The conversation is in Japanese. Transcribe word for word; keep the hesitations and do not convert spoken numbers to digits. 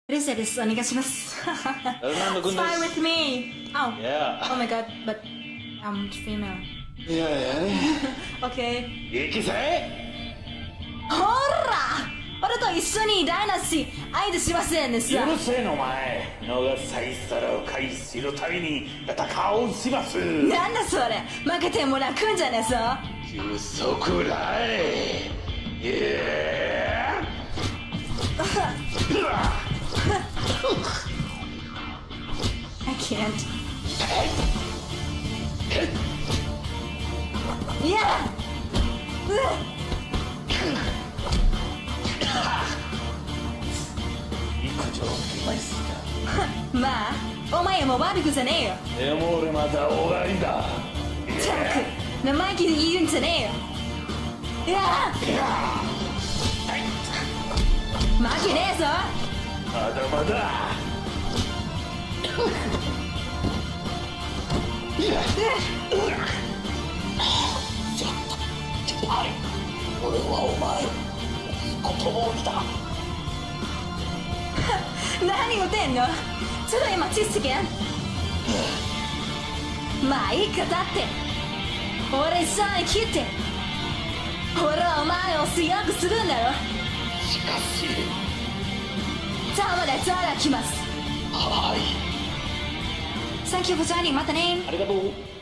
Felicia です。お願いします。Fly with me. Oh. Yeah. Oh my god, but I'm female. いやいやね。 Okay. 行きせ。 ほら、俺と一緒にダイナスティ相手しませんでした。 うるせえのお前。逃さい皿を回避するために戦おうします。 なんだそれ、負けても楽んじゃねえぞ。 休息らい。いや。 I can't. Yeah. 陸上来ました。 まあ、お前も悪くじゃねえよ。 でも俺また終わりだ。 ったく、生意気で言うんじゃねえよ。いや負けねえぞ。 まだまだ。はい、俺はお前言葉だ。 何言ってんの。ちょっと今知識まあいいか。だって俺さえ切って俺はお前を強くするんだろ。 しかし玉でたらきます。 はい、 Thank you for joining. またね。 ありがとう。